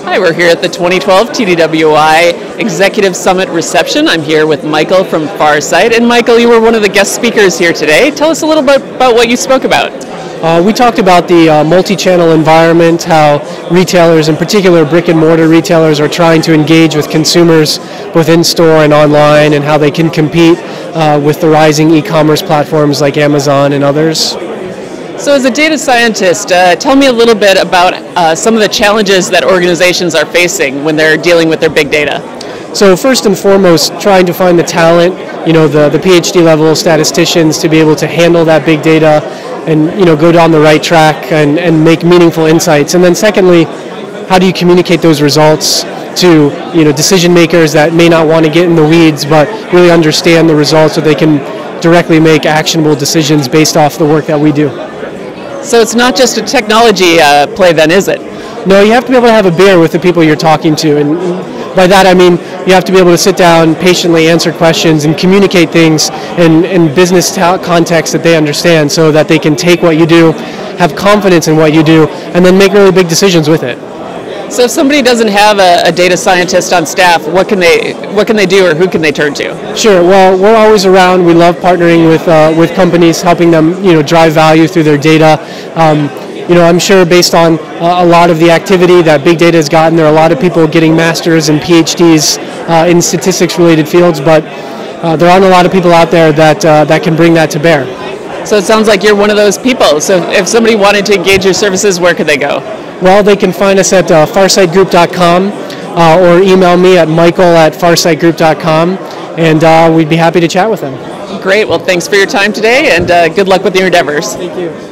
Hi, we're here at the 2012 TDWI Executive Summit reception. I'm here with Michael from Farsight. And Michael, you were one of the guest speakers here today. Tell us a little bit about what you spoke about. We talked about the multi-channel environment, how retailers, in particular brick and mortar retailers, are trying to engage with consumers both in-store and online, and how they can compete with the rising e-commerce platforms like Amazon and others. So as a data scientist, tell me a little bit about some of the challenges that organizations are facing when they're dealing with their big data. So first and foremost, trying to find the talent, the PhD level statisticians to be able to handle that big data and go down the right track and make meaningful insights. And then secondly, how do you communicate those results to decision makers that may not want to get in the weeds but really understand the results so they can directly make actionable decisions based off the work that we do. So it's not just a technology play then, is it? No, you have to be able to have a beer with the people you're talking to, and by that I mean you have to be able to sit down, patiently answer questions, and communicate things in business context that they understand, so that they can take what you do, have confidence in what you do, and then make really big decisions with it. So if somebody doesn't have a data scientist on staff, what can they do, or who can they turn to? Sure. Well, we're always around. We love partnering with companies, helping them drive value through their data. I'm sure based on a lot of the activity that big data has gotten, there are a lot of people getting masters and PhDs in statistics-related fields, but there aren't a lot of people out there that can bring that to bear. So it sounds like you're one of those people. So if somebody wanted to engage your services, where could they go? Well, they can find us at farsightgroup.com or email me at michael@farsightgroup.com, and we'd be happy to chat with them. Great. Well, thanks for your time today, and good luck with your endeavors. Thank you.